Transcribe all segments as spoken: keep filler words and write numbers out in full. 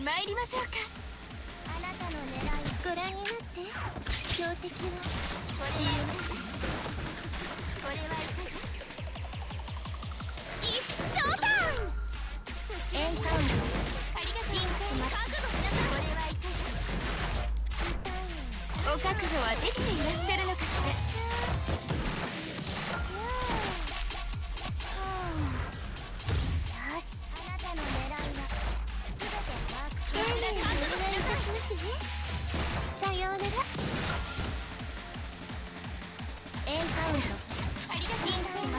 参りましょうか。 あなたの狙いご覧になって。標的は消えます。 これはいかが。 イッツショータイム。エンカウントありがとうリンクします。 覚悟しなさい。これはいかが。お覚悟はできていらっしゃるのかしら。 よし、あなたの狙いは全て把握しました。丁寧にお願いいたしますね。さようなら。エンカウントありがとうリンクします。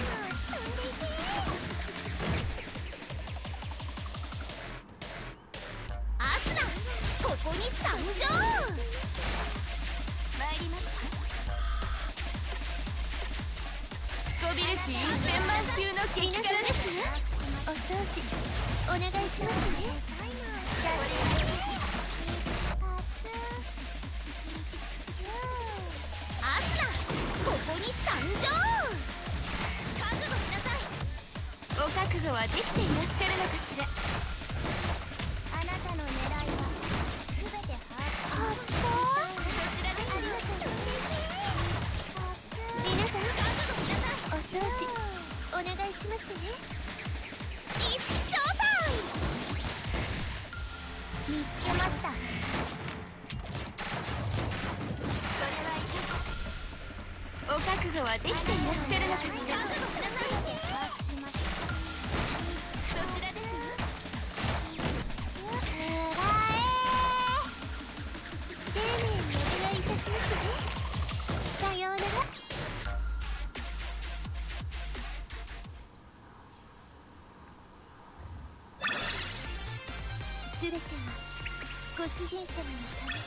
アスナ、ここに参上。 参ります。スコビル値せんまん級の激辛ですよ。 お掃除お願いしますね。アスナ、ここに参上。覚悟しなさい。 お覚悟はできていらっしゃるのかしら。 あなたの狙いは全て把握します。 こちらですよ。 皆さん、お掃除お願いしますね。イッツショータイム。見つけました。 お覚悟はできていらっしゃるのかしら。 覚悟しなさい。把握しました。 そちらですよ。 丁寧にお願いいたしますね。さようなら。すべてはご主人様のため。